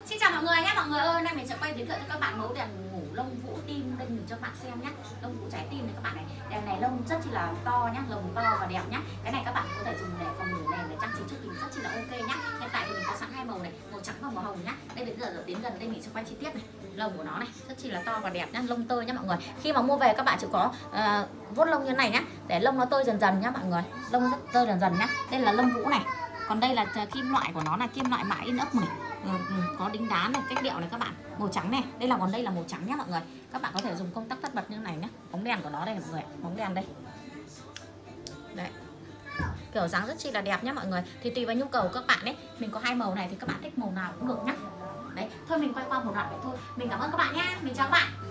Xin chào mọi người nhé, mọi người ơi, hôm nay mình sẽ quay giới thiệu cho các bạn mẫu đèn ngủ lông vũ tim đây mình cho các bạn xem nhé. Lông vũ trái tim này các bạn này, đèn này lông rất chi là to nhá, lông to và đẹp nhá. Cái này các bạn có thể dùng để phòng ngủ đèn để trang trí cho mình rất chi là ok nhá. Hiện tại thì mình có sẵn hai màu này, màu trắng và màu hồng nhá. Đây đến giờ tiến gần đây mình sẽ quay chi tiết này, lông của nó này rất chi là to và đẹp nhá, lông tơi nhá mọi người. Khi mà mua về các bạn chỉ có vuốt lông như này nhá, để lông nó tơi dần dần nhá mọi người, lông rất tơi dần dần nhá. Đây là lông vũ này. Còn đây là kim loại của nó là kim loại mạ inox này, có đính đá này, cách điệu này các bạn, màu trắng này. Đây là còn đây là màu trắng nhá mọi người. Các bạn có thể dùng công tắc tắt bật như này nhé. Bóng đèn của nó đây mọi người, bóng đèn đây. Đấy, kiểu dáng rất chi là đẹp nhá mọi người. Thì tùy vào nhu cầu các bạn đấy, mình có hai màu này thì các bạn thích màu nào cũng được nhá. Đấy, thôi mình quay qua một đoạn vậy thôi. Mình cảm ơn các bạn nhá. Mình chào các bạn.